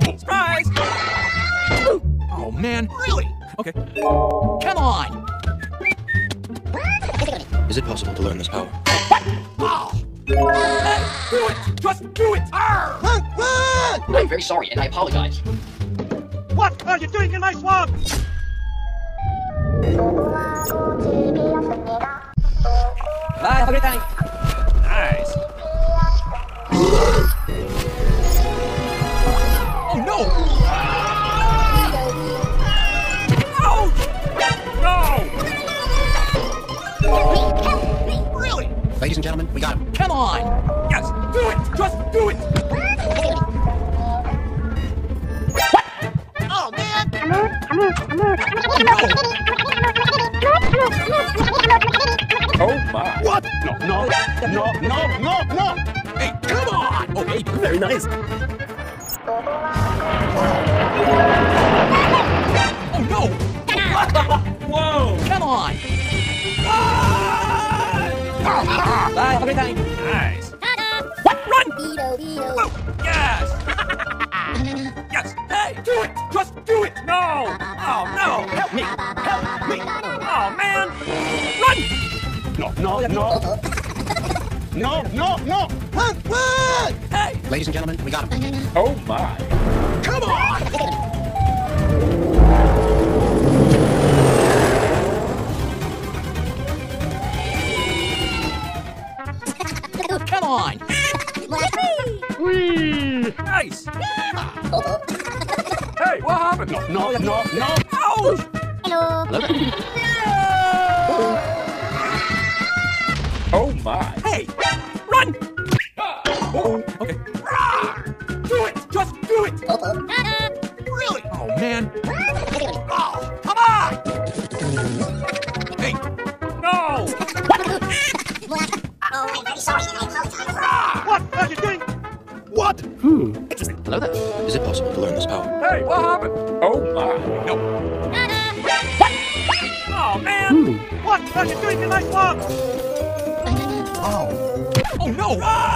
Surprise! Oh, man. Really? Okay. Come on! Is it possible to learn this power? Oh. Do it! Just do it! I'm very sorry, and I apologize. What are you doing in my swamp? Bye, have a great time. Nice. Oh, no! No! Really? Ladies and gentlemen, we got him. Come on! Yes, do it! Just do it! Oh, man! Oh my! What? No! Hey, come on! Okay, Very nice. oh no! Whoa! Come on! Bye, have a great time. Nice. Run! Whoa. Yes! Yes! Hey, do it! Just do it! No! Oh no! Help me! Help me! Oh man! Run! No! Hey! Ladies and gentlemen, we got him. Oh my! Come on! Come on! Whee! Nice! Hey, what happened? No! Ouch! Oh my! Hey! Run! Oh, okay. Do it! Just do it! Really? Oh, man. Oh, come on! Hey! No! What are you doing? What? Hello there. Is it possible to learn this power? Hey, what happened? Oh my! No. Oh, man! What are you doing in my swamp? Oh no!